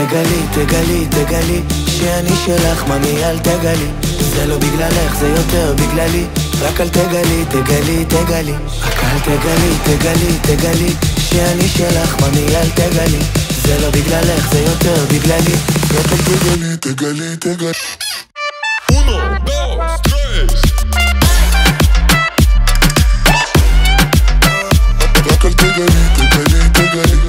תגלי, תגלי, תגלי שאני שלך, ממי אל תגלי. זה לא בגללך, זה יותר בגללי. רק אל תגלי, תגלי, תגלי. רק אל תגלי, תגלי, תגלי שאני שלך, ממי אל תגלי. זה לא בגללך, זה יותר בגללי. רק אל תגלי, תגלי, תגלי. 1, 2, 3 רק אל תגלי, תגלי, תגלי.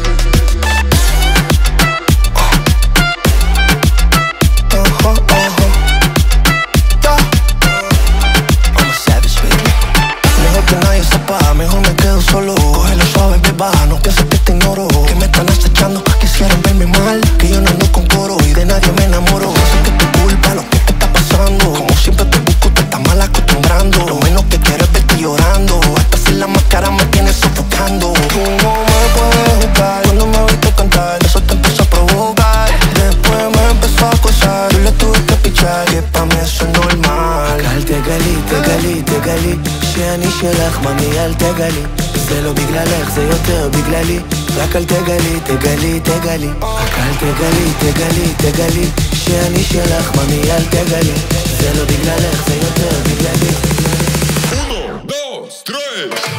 Mejor me quedo solo. Cógelo suave, beba, no pienses que te ignoro. Que me están acechando, quisieran verme mal. Que yo no ando con coro y de nadie me enamoro. Sé que es tu culpa lo que te está pasando. Como siempre te busco, te estás mal acostumbrando. Lo menos que quiero es verte llorando. Hasta sin la máscara me tienes sofocando. Tú no me puedes juzgar. Cuando me oíste cantar, eso te empezó a provocar. Después me empezó a acosar. Yo le tuve que pichar, que pa' mí eso es normal. Acá תגלי, תגלי, תגלי שאני שלך, ממי אל תגלי. זה לא בגללך, זה יותר בגללי. רק אל תגלי, תגלי, תגלי. רק אל תגלי, תגלי, תגלי שאני שלך, ממי אל תגלי. זה לא בגללך, זה יותר בגללי. 1, 2, 3